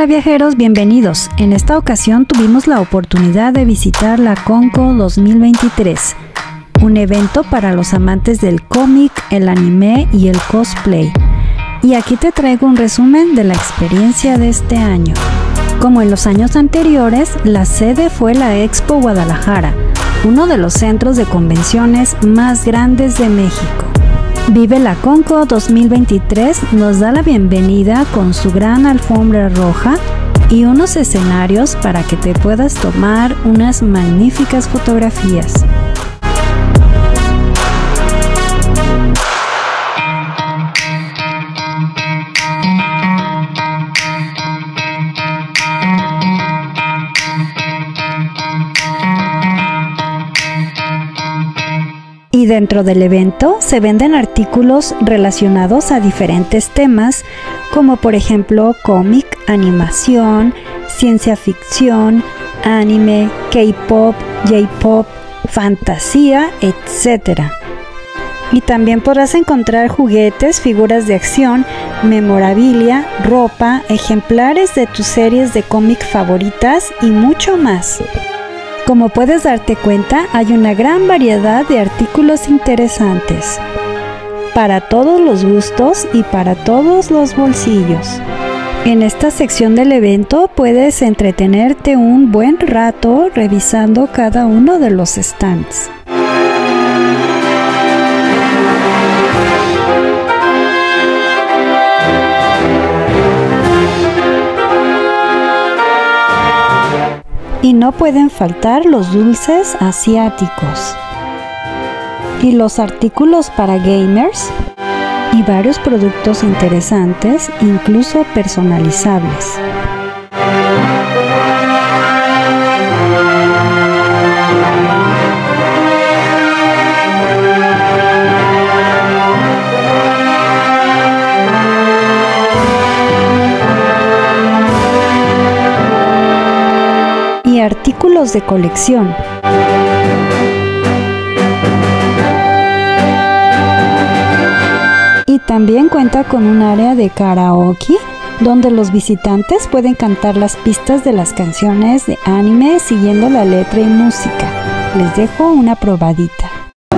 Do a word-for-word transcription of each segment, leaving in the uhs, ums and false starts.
Hola viajeros, bienvenidos. En esta ocasión tuvimos la oportunidad de visitar la Conco dos mil veintitrés, un evento para los amantes del cómic, el anime y el cosplay. Y aquí te traigo un resumen de la experiencia de este año. Como en los años anteriores, la sede fue la Expo Guadalajara, uno de los centros de convenciones más grandes de México. Vive la Conco dos mil veintitrés nos da la bienvenida con su gran alfombra roja y unos escenarios para que te puedas tomar unas magníficas fotografías. Y dentro del evento se venden artículos relacionados a diferentes temas, como por ejemplo cómic, animación, ciencia ficción, anime, K-pop, J-pop, fantasía, etcétera. Y también podrás encontrar juguetes, figuras de acción, memorabilia, ropa, ejemplares de tus series de cómic favoritas y mucho más. Como puedes darte cuenta, hay una gran variedad de artículos interesantes, para todos los gustos y para todos los bolsillos. En esta sección del evento puedes entretenerte un buen rato revisando cada uno de los stands. Y no pueden faltar los dulces asiáticos y los artículos para gamers y varios productos interesantes, incluso personalizables. Y artículos de colección. Y también cuenta con un área de karaoke donde los visitantes pueden cantar las pistas de las canciones de anime siguiendo la letra y música. Les dejo una probadita.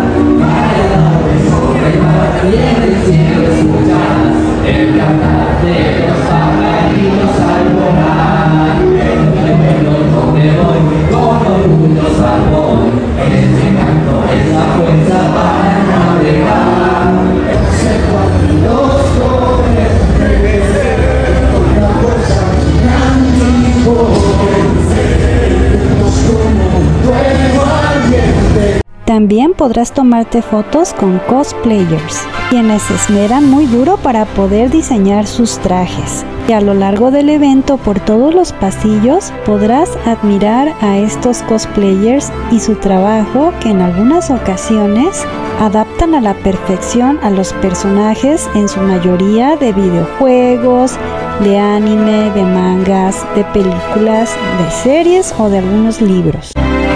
También podrás tomarte fotos con cosplayers, quienes se esmeran muy duro para poder diseñar sus trajes. Y a lo largo del evento, por todos los pasillos, podrás admirar a estos cosplayers y su trabajo, que en algunas ocasiones adaptan a la perfección a los personajes, en su mayoría de videojuegos, de anime, de mangas, de películas, de series o de algunos libros.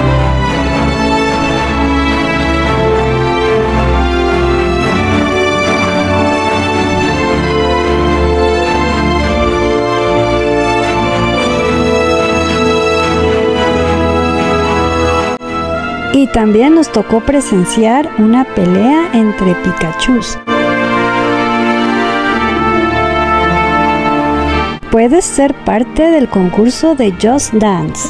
Y también nos tocó presenciar una pelea entre Pikachus. Puedes ser parte del concurso de Just Dance.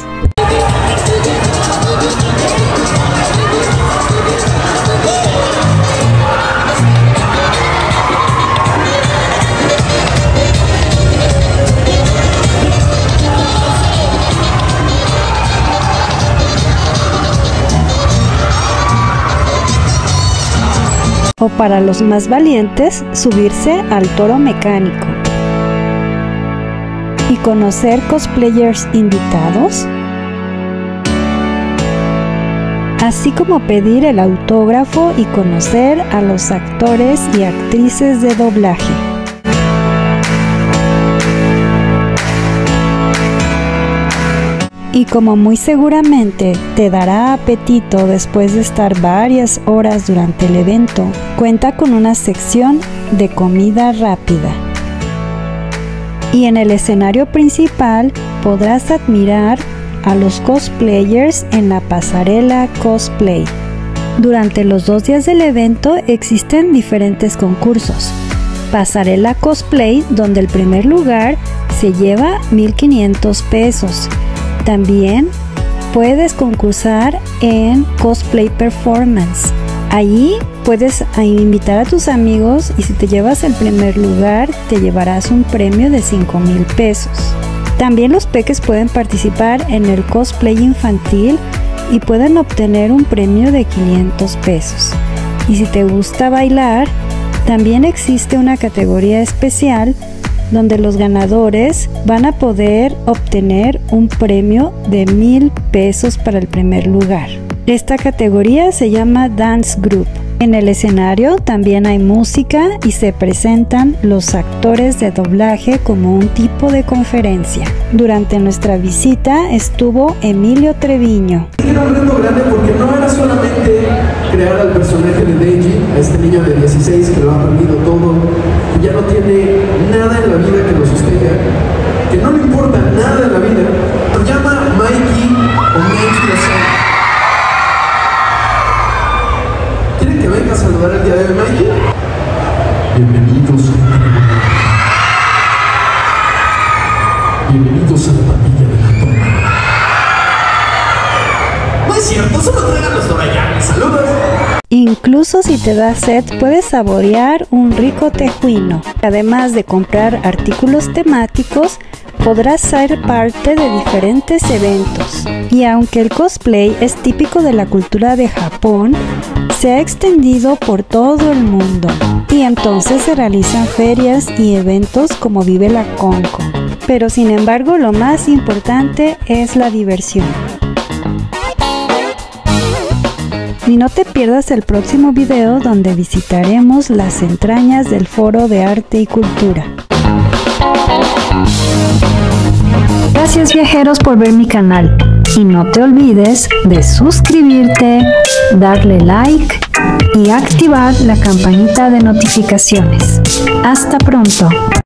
O para los más valientes, subirse al toro mecánico y conocer cosplayers invitados, así como pedir el autógrafo y conocer a los actores y actrices de doblaje. Y como muy seguramente te dará apetito después de estar varias horas durante el evento, cuenta con una sección de comida rápida. Y en el escenario principal podrás admirar a los cosplayers en la pasarela cosplay. Durante los dos días del evento existen diferentes concursos. Pasarela cosplay, donde el primer lugar se lleva mil quinientos pesos. También puedes concursar en cosplay performance. Allí puedes invitar a tus amigos y si te llevas el primer lugar te llevarás un premio de cinco mil pesos. También los peques pueden participar en el cosplay infantil y pueden obtener un premio de quinientos pesos. Y si te gusta bailar, también existe una categoría especial donde los ganadores van a poder obtener un premio de mil pesos para el primer lugar. Esta categoría se llama Dance Group. En el escenario también hay música y se presentan los actores de doblaje como un tipo de conferencia. Durante nuestra visita estuvo Emilio Treviño. Era un reto grande porque no era solamente crear al personaje de Denji, a este niño de dieciséis que lo ha aprendido todo, que ya no tiene nada en la vida que lo sostenga, que no le importa nada en la vida. Lo llama Mikey o Mikey Lozano. ¿Quieren que venga a saludar el día de hoy, Mikey? Bienvenidos. Bienvenidos a la pandilla de la toma. No es cierto, solo traigan los dorayanes. Saludos. Incluso si te da sed, puedes saborear un rico tejuino. Además de comprar artículos temáticos, podrás ser parte de diferentes eventos. Y aunque el cosplay es típico de la cultura de Japón, se ha extendido por todo el mundo. Y entonces se realizan ferias y eventos como Vive la Conco. Pero sin embargo, lo más importante es la diversión. Y no te pierdas el próximo video donde visitaremos las entrañas del Foro de Arte y Cultura. Gracias viajeros por ver mi canal y no te olvides de suscribirte, darle like y activar la campanita de notificaciones. Hasta pronto.